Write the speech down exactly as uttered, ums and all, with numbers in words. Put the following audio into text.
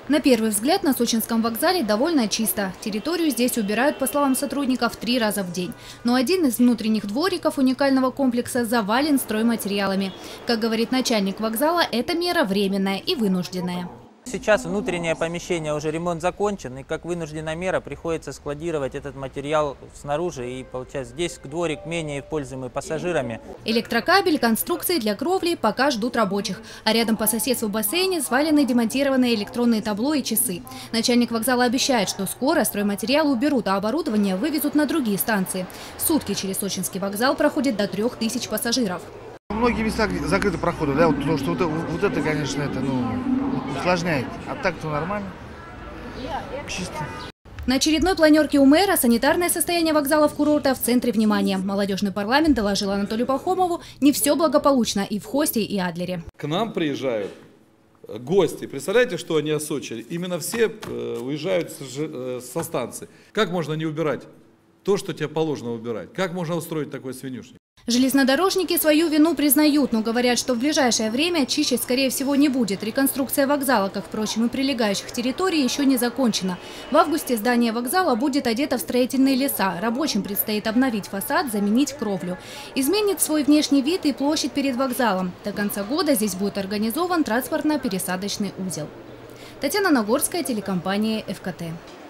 На первый взгляд на Сочинском вокзале довольно чисто. Территорию здесь убирают, по словам сотрудников, три раза в день. Но один из внутренних двориков уникального комплекса завален стройматериалами. Как говорит начальник вокзала, эта мера временная и вынужденная. Сейчас внутреннее помещение, уже ремонт закончен, и как вынужденная мера приходится складировать этот материал снаружи. И получается, здесь дворик менее используемый пассажирами. Электрокабель, конструкции для кровли пока ждут рабочих. А рядом по соседству в бассейне свалены демонтированные электронные табло и часы. Начальник вокзала обещает, что скоро стройматериалы уберут, а оборудование вывезут на другие станции. В сутки через Сочинский вокзал проходит до трех тысяч пассажиров. Многие места закрыты проходы, да, вот, потому что вот, вот это, конечно, это, ну, усложняет. А так-то нормально, чисто. На очередной планерке у мэра санитарное состояние вокзалов курорта в центре внимания. Молодежный парламент доложил Анатолию Пахомову, не все благополучно и в Хосте, и Адлере. К нам приезжают гости. Представляете, что они о Сочи? Именно все уезжают со станции. Как можно не убирать то, что тебе положено убирать? Как можно устроить такой свинюшник? Железнодорожники свою вину признают, но говорят, что в ближайшее время чищать, скорее всего, не будет. Реконструкция вокзала, как, впрочем, и прилегающих территорий, еще не закончена. В августе здание вокзала будет одето в строительные леса. Рабочим предстоит обновить фасад, заменить кровлю. Изменит свой внешний вид и площадь перед вокзалом. До конца года здесь будет организован транспортно-пересадочный узел. Татьяна Нагорская, телекомпания эф ка тэ.